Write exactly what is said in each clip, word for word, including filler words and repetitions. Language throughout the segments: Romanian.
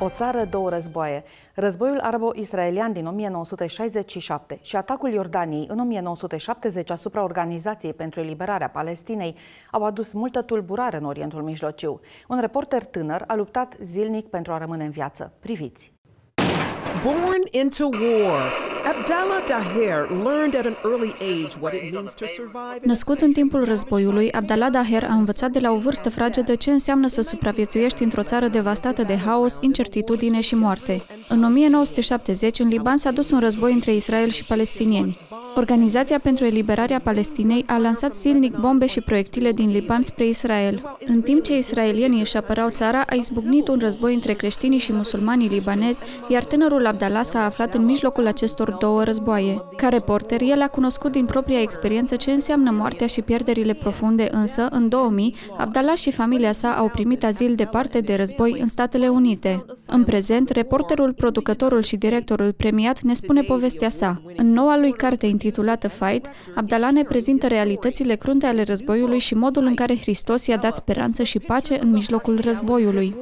O țară, două războaie. Războiul arabo-israelian din o mie nouă sute șaizeci și șapte și atacul Iordaniei în o mie nouă sute șaptezeci asupra Organizației pentru Eliberarea Palestinei au adus multă tulburare în Orientul Mijlociu. Un reporter tânăr a luptat zilnic pentru a rămâne în viață. Priviți! Born into war, Abdallah Daher learned at an early age what it means to survive. Născut în timpul războiului, Abdallah Daher a învățat de la o vârstă fragedă ce înseamnă să supraviețuiești într-o țară devastată de haos, incertitudine și moarte. În o mie nouă sute șaptezeci, în Liban s-a dus un război între Israel și palestinieni. Organizația pentru Eliberarea Palestinei a lansat zilnic bombe și proiectile din Liban spre Israel. În timp ce israelienii își apărau țara, a izbucnit un război între creștinii și musulmanii libanezi, iar tânărul Abdallah s-a aflat în mijlocul acestor două războaie. Ca reporter, el a cunoscut din propria experiență ce înseamnă moartea și pierderile profunde, însă, în două mii, Abdallah și familia sa au primit azil departe de război în Statele Unite. În prezent, reporterul, producătorul și directorul premiat ne spune povestea sa. În noua lui carte intitulată Fight, Abdallah ne prezintă realitățile crunte ale războiului și modul în care Hristos i-a dat speranță și pace în mijlocul războiului.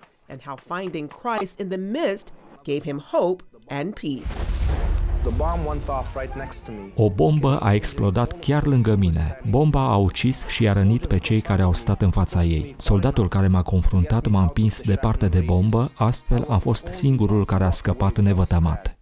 O bombă a explodat chiar lângă mine. Bomba a ucis și i-a rănit pe cei care au stat în fața ei. Soldatul care m-a confruntat m-a împins departe de bombă, astfel a fost singurul care a scăpat nevătămat.